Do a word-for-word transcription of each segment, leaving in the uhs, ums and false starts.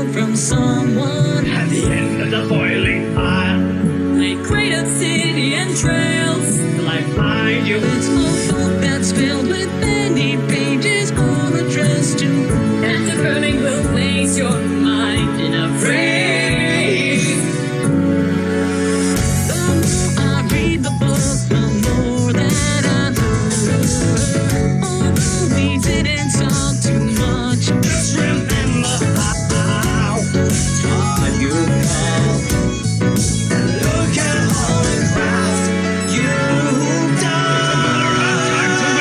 bill from someone at the end of the boiling pot. They created city and trails Like I do. It's a book that's filled with many pages all addressed to, and the burning will place your mind in a freeze. The more I read the book, the more that I learn. Although we didn't talk too much, Just remember how hard you fall. And look at all the craft you've done. Although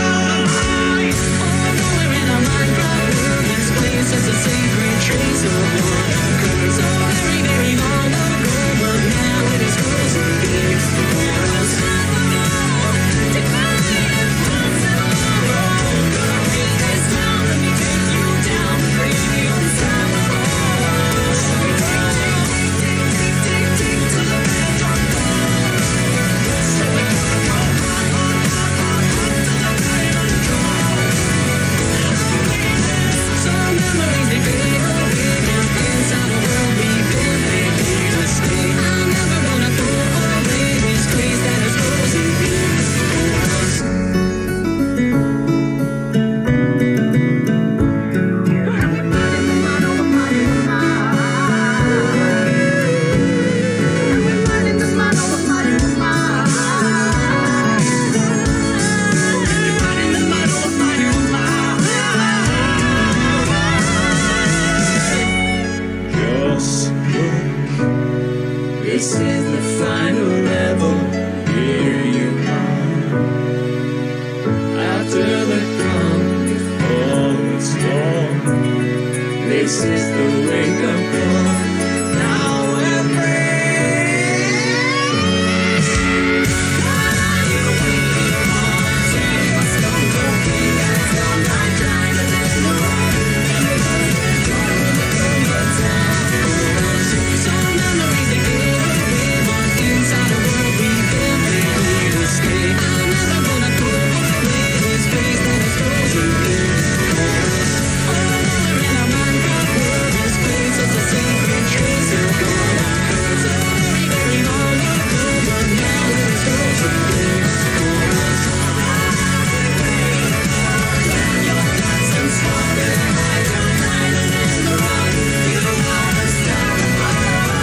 we're in a Minecraft world, this place has a sacred trace of war. So very, very long ago, but now it is closing in for us. To find it possible. Gonna break this down, let me take you down, bring you unstoppable. Tick, tick, tick, tick, tick, to the bedrock floor. So we gotta go hot, hot, hot, hot, hot, to the diamond core. Some memories they fade away, but inside the world we've been made here to stay. I'm never gonna throw away this place that is closing in for us. Just look, this is the final level. Here you come. After the calm, before the storm. This is the wake-up call. Now we're free. What are you waiting for? Take what's going to be. That's all my time is in the road. Everybody's enjoying the good times. Some memories they fade away, but inside the world we've been made here to stay. I'm never gonna throw away this place that is closing in for us. Although we're in a Minecraft world, this place has a sacred trace of God. So very, very long ago, but now it is closing in for us. When you're nuts and swollen, hide your diamond in the rock. You are unstoppable.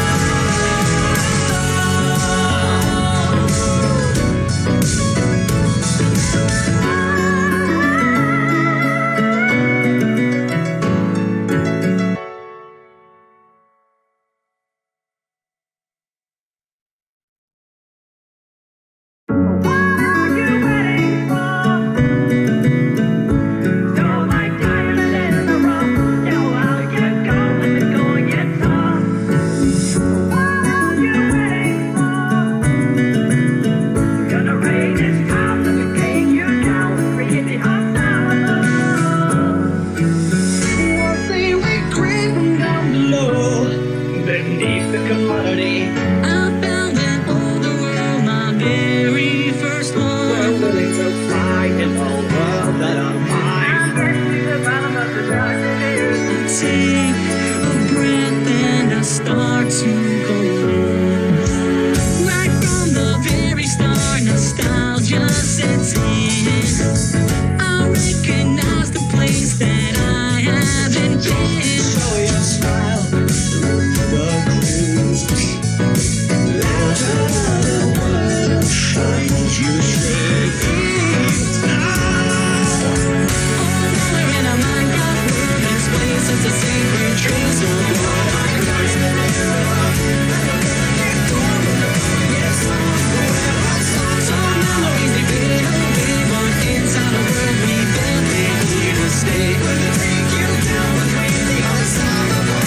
Beneath the commodity, I found an older world, my very first we're one. willing to fight an old world that are mine. I take a breath and I start to go in. Right from the very start, nostalgia sets in. I recognize the place that I haven't been. Show your smile through the cruise. Louder the world shines you straight now. Although we're in a Minecraft world, this place has a sacred trace of God. Some memories they fade away, but inside the world we've been made here to stay. We'll take you down with crazy unstoppable.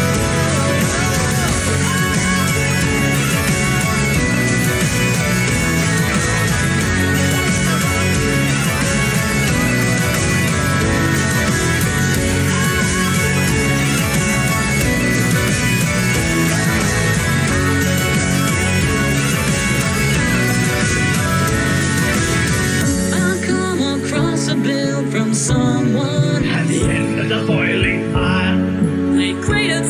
I come across a bill from someone At the end of the boiling pot. they created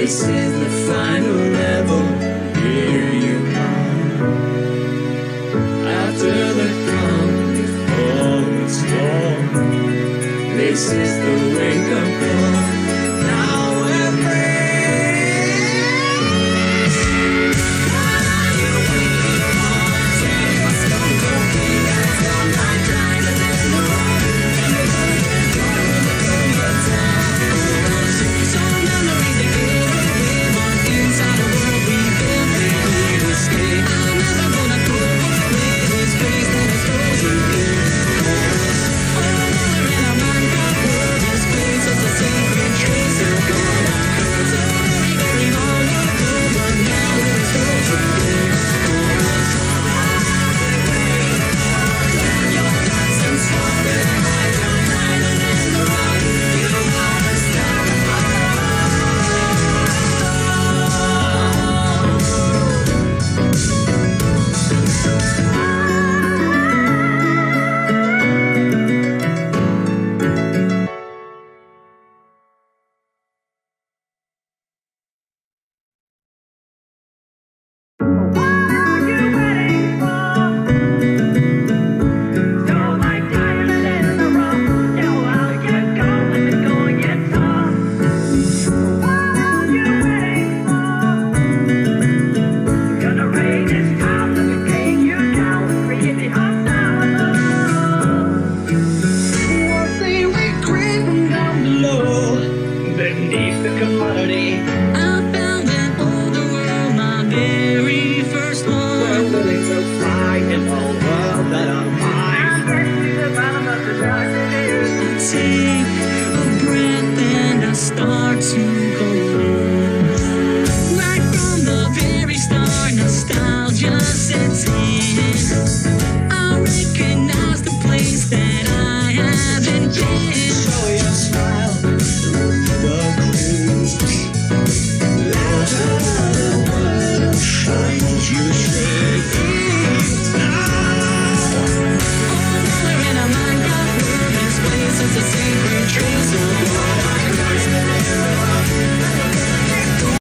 This is the final level, here you are. After the calm, before the storm, this is the wake-up